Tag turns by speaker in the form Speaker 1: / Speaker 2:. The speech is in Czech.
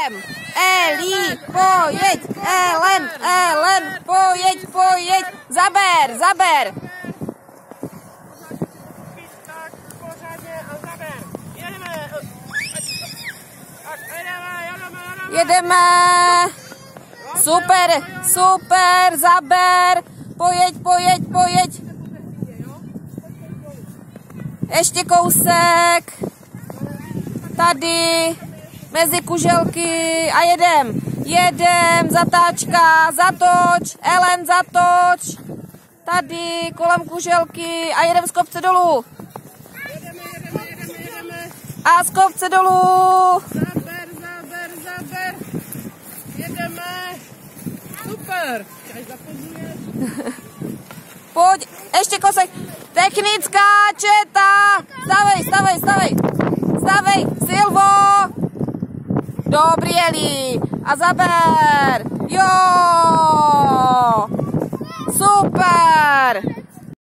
Speaker 1: jedem. Eli, pojeď, Ellen, pojeď. Zaber.
Speaker 2: Tak pořádně a zaber.
Speaker 1: Jedeme. Super, zaber. Pojeď. Ještě kousek. Tady. Mezi kuželky a jedem, zatáčka, zatoč, Ellen, zatoč, tady kolem kuželky a jedem z kopce dolů.
Speaker 2: Jedeme.
Speaker 1: A z kopce dolů.
Speaker 2: Zaber. Jedeme. Super.
Speaker 1: Pojď, ještě kousek. Technická četa. Stavej, Silvo. Dobrý, Eli. A zaber. Jo. Super.